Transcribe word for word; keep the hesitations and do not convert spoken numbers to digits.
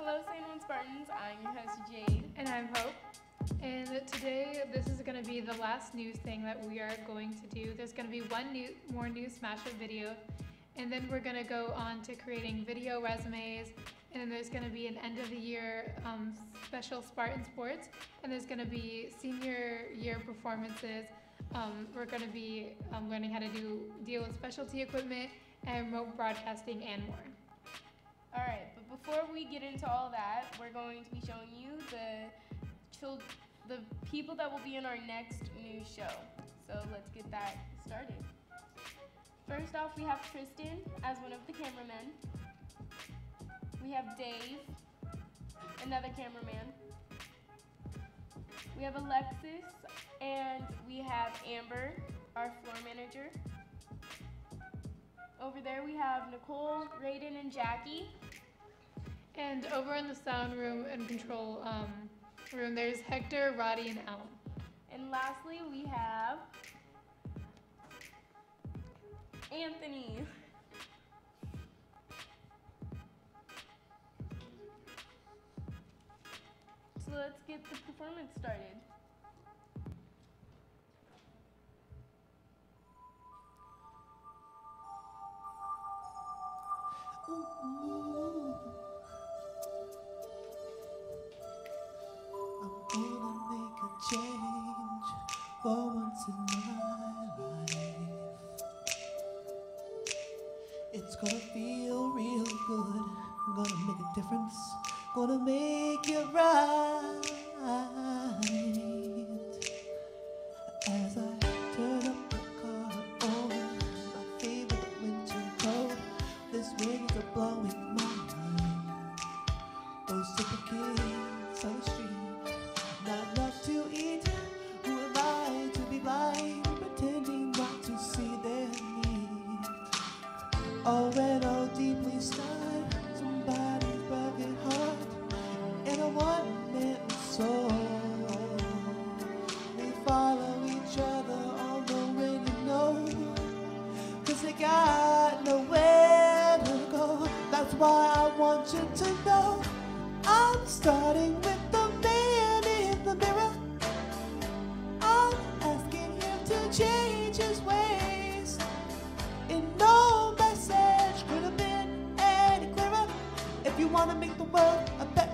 Hello, San Juan Spartans. I'm your host, Jade. And I'm Hope. And today, this is going to be the last news thing that we are going to do. There's going to be one new, more news smash up video, and then we're going to go on to creating video resumes, and then there's going to be an end of the year um, special Spartan sports, and there's going to be senior year performances. Um, we're going to be um, learning how to do deal with specialty equipment and remote broadcasting and more. All right, but before we get into all that, we're going to be showing you the chil- the people that will be in our next news show. So let's get that started. First off, we have Tristan as one of the cameramen. We have Dave, another cameraman. We have Alexis, and we have Amber, our floor manager. Over there we have Nicole, Raiden, and Jackie. And over in the sound room and control um, room, there's Hector, Roddy, and Alan. And lastly, we have Anthony. So let's get the performance started. Ooh, I'm gonna make a change for once in my life. It's gonna feel real good. I'm gonna make a difference. Gonna make it right. As I turn up the car on my favorite winter coat, this wind is blowing my mind. Those simple kids on the street, not enough to eat. Who am I to be blind, pretending not to see their need? Oh, and I'll deeply scarred somebody's broken heart in a one-man soul. They follow each other on the rainy road, 'cause they got nowhere to go. That's why I want you to know I'm starting with the man in the mirror. I'm asking him to change his ways. And no message could have been any clearer. If you want to make the world a better